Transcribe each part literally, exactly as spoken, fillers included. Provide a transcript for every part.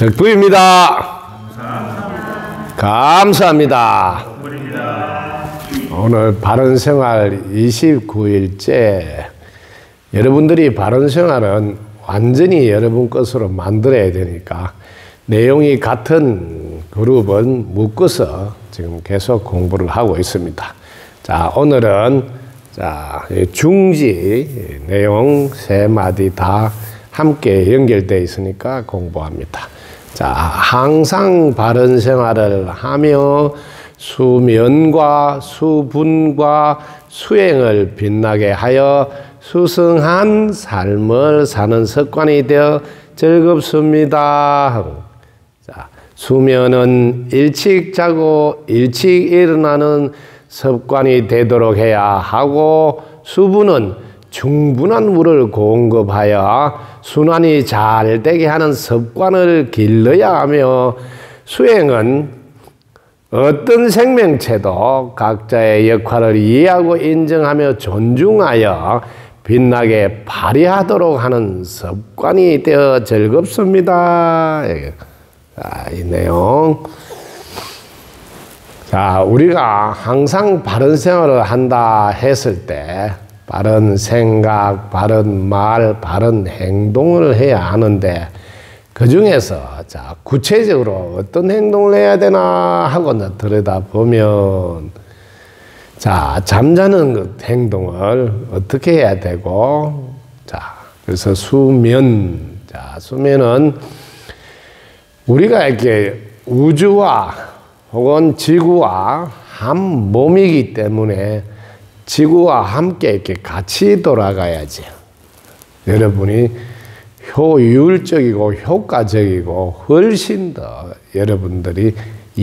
덕부입니다. 감사합니다. 오늘 바른생활 이십구 일째. 여러분들이 바른생활은 완전히 여러분 것으로 만들어야 되니까 내용이 같은 그룹은 묶어서 지금 계속 공부를 하고 있습니다. 자, 오늘은 자, 중지 내용 세 마디 다 함께 연결되어 있으니까 공부합니다. 자, 항상 바른 생활을 하며 수면과 수분과 수행을 빛나게 하여 수승한 삶을 사는 습관이 되어 즐겁습니다. 자, 수면은 일찍 자고 일찍 일어나는 습관이 되도록 해야 하고, 수분은 충분한 물을 공급하여 순환이 잘 되게 하는 습관을 길러야 하며, 수행은 어떤 생명체도 각자의 역할을 이해하고 인정하며 존중하여 빛나게 발휘하도록 하는 습관이 되어 즐겁습니다. 자, 이 내용. 자, 우리가 항상 바른 생활을 한다 했을 때 바른 생각, 바른 말, 바른 행동을 해야 하는데, 그 중에서 자, 구체적으로 어떤 행동을 해야 되나 하고 들여다보면, 자, 잠자는 그 행동을 어떻게 해야 되고, 자, 그래서 수면, 자, 수면은 우리가 이렇게 우주와 혹은 지구와 한 몸이기 때문에 지구와 함께 이렇게 같이 돌아가야지 여러분이 효율적이고 효과적이고 훨씬 더 여러분들이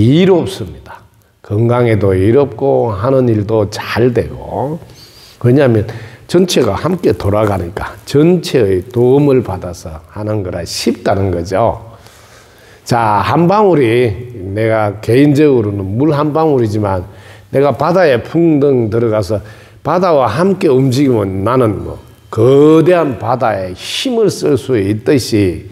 이롭습니다. 건강에도 이롭고 하는 일도 잘 되고, 왜냐하면 전체가 함께 돌아가니까 전체의 도움을 받아서 하는 거라 쉽다는 거죠. 자, 한 방울이, 내가 개인적으로는 물 한 방울이지만 내가 바다에 풍덩 들어가서 바다와 함께 움직이면 나는 뭐 거대한 바다에 힘을 쓸 수 있듯이,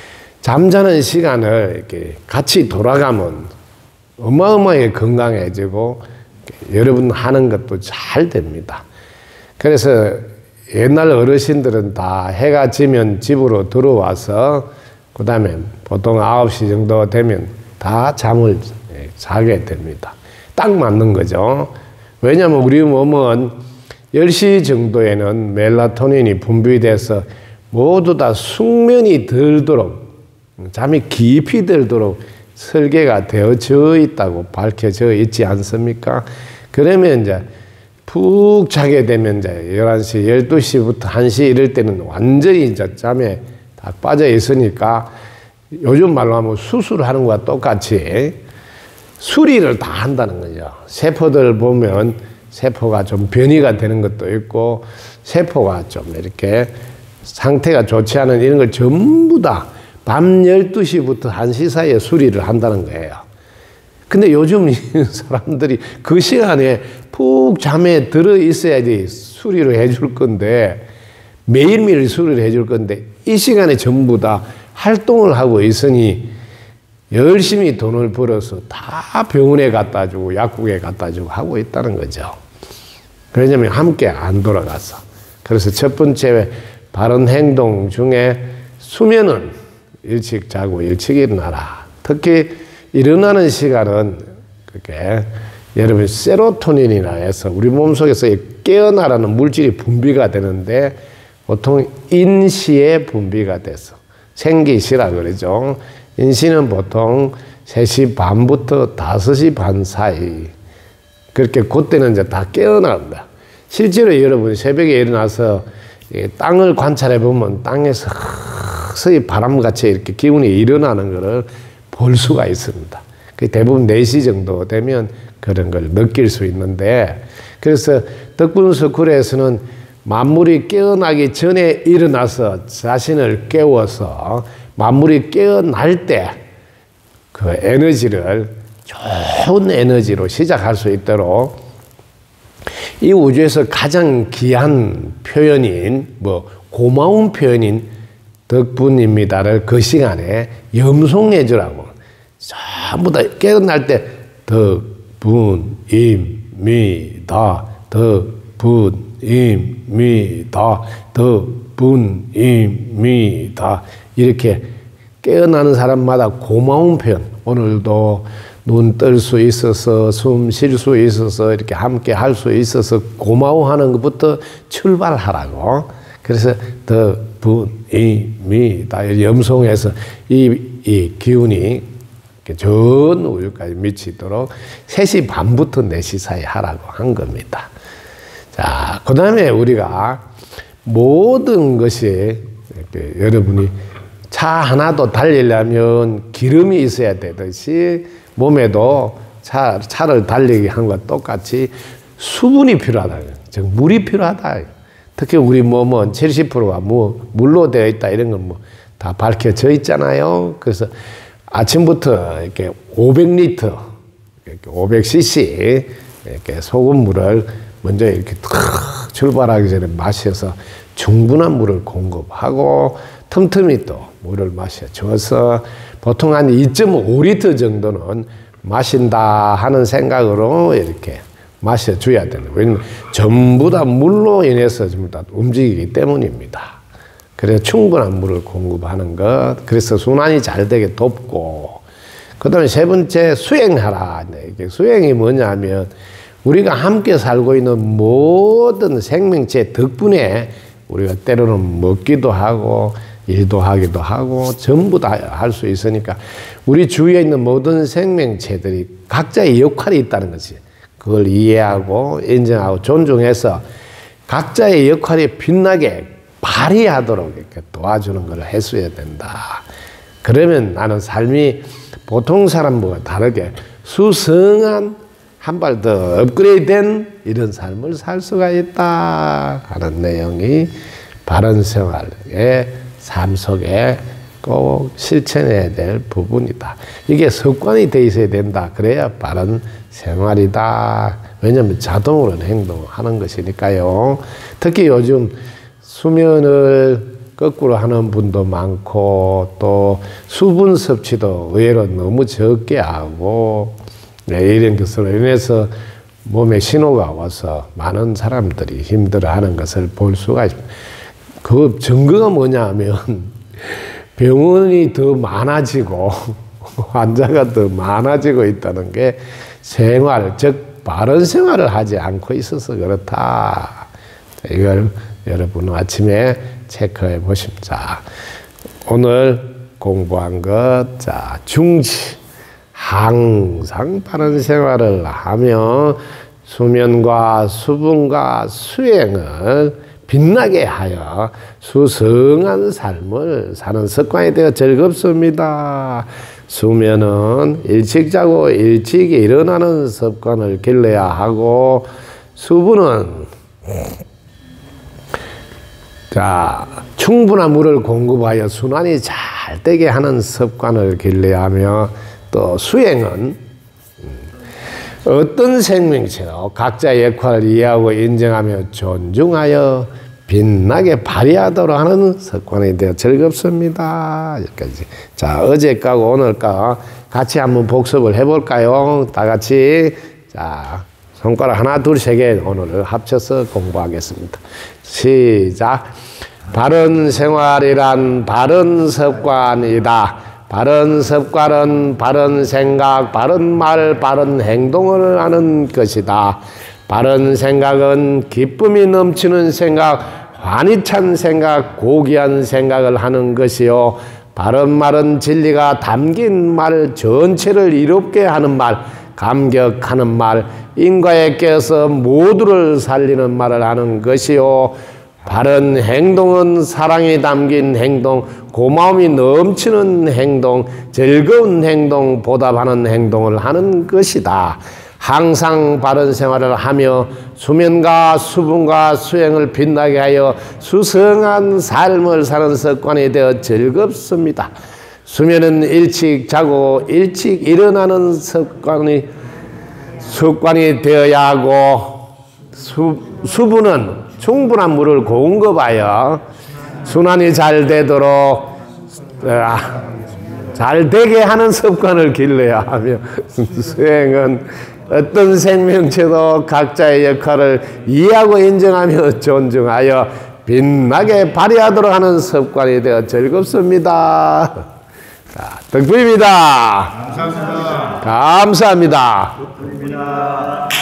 잠자는 시간을 이렇게 같이 돌아가면 어마어마하게 건강해지고 여러분 하는 것도 잘 됩니다. 그래서 옛날 어르신들은 다 해가 지면 집으로 들어와서 그 다음에 보통 아홉 시 정도 되면 다 잠을 자게 됩니다. 딱 맞는 거죠. 왜냐하면 우리 몸은 열 시 정도에는 멜라토닌이 분비돼서 모두 다 숙면이 들도록, 잠이 깊이 들도록 설계가 되어져 있다고 밝혀져 있지 않습니까? 그러면 이제 푹 자게 되면 이제 열한 시, 열두 시부터 한 시 이럴 때는 완전히 이제 잠에 다 빠져 있으니까, 요즘 말로 하면 수술하는 것과 똑같이 수리를 다 한다는 거죠. 세포들 보면 세포가 좀 변이가 되는 것도 있고, 세포가 좀 이렇게 상태가 좋지 않은 이런 걸 전부 다 밤 열두 시부터 한 시 사이에 수리를 한다는 거예요. 근데 요즘 사람들이 그 시간에 푹 잠에 들어 있어야지 수리를 해줄 건데, 매일매일 수리를 해줄 건데, 이 시간에 전부 다 활동을 하고 있으니 열심히 돈을 벌어서 다 병원에 갖다 주고 약국에 갖다 주고 하고 있다는 거죠. 왜냐하면 함께 안 돌아가서. 그래서 첫 번째 바른 행동 중에 수면은 일찍 자고 일찍 일어나라. 특히 일어나는 시간은 그게 여러분 세로토닌이라 해서 우리 몸속에서 깨어나라는 물질이 분비가 되는데, 보통 인시에 분비가 돼서 생기시라 그러죠. 인시는 보통 세 시 반부터 다섯 시 반 사이, 그렇게 그때는 이제 다 깨어납니다. 실제로 여러분 새벽에 일어나서 땅을 관찰해 보면 땅에서 서서히 바람같이 이렇게 기운이 일어나는 것을 볼 수가 있습니다. 대부분 네 시 정도 되면 그런 걸 느낄 수 있는데, 그래서 덕분스쿨에서는 만물이 깨어나기 전에 일어나서 자신을 깨워서 만물이 깨어날 때 그 에너지를 좋은 에너지로 시작할 수 있도록, 이 우주에서 가장 귀한 표현인 뭐 고마운 표현인 덕분입니다를 그 시간에 염송해 주라고. 전부 다 깨어날 때 덕분입니다. 덕분입니다. 덕분입니다. 이렇게 깨어나는 사람마다 고마운 표현. 오늘도 눈 뜰 수 있어서, 숨 쉴 수 있어서, 이렇게 함께 할 수 있어서 고마워하는 것부터 출발하라고. 그래서 덕분입니다. 염송해서 이, 이 기운이 전 우주까지 미치도록 세 시 반부터 네 시 사이 하라고 한 겁니다. 자, 그 다음에 우리가 모든 것이 이렇게 여러분이 차 하나도 달리려면 기름이 있어야 되듯이 몸에도 차, 차를 달리게 한 것 똑같이 수분이 필요하다. 즉, 물이 필요하다. 특히 우리 몸은 칠십 퍼센트가 뭐 물로 되어 있다. 이런 건 뭐 다 밝혀져 있잖아요. 그래서 아침부터 이렇게 오백 리터, 이렇게 오백 씨씨 이렇게 소금물을 먼저 이렇게 탁 출발하기 전에 마셔서 충분한 물을 공급하고 틈틈이 또 물을 마셔줘서 보통 한 이 점 오 리터 정도는 마신다 하는 생각으로 이렇게 마셔줘야 된다. 왜냐면 전부 다 물로 인해서 전부 다 움직이기 때문입니다. 그래서 충분한 물을 공급하는 것, 그래서 순환이 잘 되게 돕고, 그 다음에 세 번째 수행하라. 이게 수행이 뭐냐면 우리가 함께 살고 있는 모든 생명체 덕분에 우리가 때로는 먹기도 하고 일도 하기도 하고 전부 다 할 수 있으니까 우리 주위에 있는 모든 생명체들이 각자의 역할이 있다는 것이, 그걸 이해하고 인정하고 존중해서 각자의 역할이 빛나게 발휘하도록 이렇게 도와주는 걸 했어야 된다. 그러면 나는 삶이 보통 사람보다 다르게 수성한 한 발 더 업그레이드된 이런 삶을 살 수가 있다 하는 내용이 바른 생활의 삶 속에 꼭 실천해야 될 부분이다. 이게 습관이 돼 있어야 된다. 그래야 바른 생활이다. 왜냐하면 자동으로 행동하는 것이니까요. 특히 요즘 수면을 거꾸로 하는 분도 많고 또 수분 섭취도 의외로 너무 적게 하고, 네, 이런 것으로 인해서 몸에 신호가 와서 많은 사람들이 힘들어하는 것을 볼 수가 있습니다. 그 증거가 뭐냐 하면 병원이 더 많아지고 환자가 더 많아지고 있다는 게 생활, 즉 바른 생활을 하지 않고 있어서 그렇다. 이걸 여러분 아침에 체크해 보십시다. 오늘 공부한 것, 자, 중지. 항상 바른 생활을 하며 수면과 수분과 수행을 빛나게 하여 수성한 삶을 사는 습관이 되어 즐겁습니다. 수면은 일찍 자고 일찍 일어나는 습관을 길러야 하고, 수분은 자, 충분한 물을 공급하여 순환이 잘 되게 하는 습관을 길러야 하며, 또 수행은 어떤 생명체도 각자의 역할을 이해하고 인정하며 존중하여 빛나게 발휘하도록 하는 습관이 되어 즐겁습니다. 여기까지. 자, 어제까고 오늘까 같이 한번 복습을 해볼까요? 다 같이. 자, 손가락 하나, 둘, 세 개 오늘을 합쳐서 공부하겠습니다. 시작. 바른 생활이란 바른 습관이다. 바른 습관은 바른 생각, 바른 말, 바른 행동을 하는 것이다. 바른 생각은 기쁨이 넘치는 생각, 환희 찬 생각, 고귀한 생각을 하는 것이요. 바른 말은 진리가 담긴 말, 전체를 이롭게 하는 말, 감격하는 말, 인과에 껴서 모두를 살리는 말을 하는 것이요. 바른 행동은 사랑이 담긴 행동, 고마움이 넘치는 행동, 즐거운 행동, 보답하는 행동을 하는 것이다. 항상 바른 생활을 하며 수면과 수분과 수행을 빛나게 하여 수성한 삶을 사는 습관이 되어 즐겁습니다. 수면은 일찍 자고 일찍 일어나는 습관이, 습관이 되어야 하고, 수, 수분은 충분한 물을 공급하여 순환이 잘 되도록 아, 잘 되게 하는 습관을 길러야 하며 수행은 어떤 생명체도 각자의 역할을 이해하고 인정하며 존중하여 빛나게 발휘하도록 하는 습관이 되어 즐겁습니다. 자, 덕분입니다. 감사합니다. 감사합니다. 덕분입니다.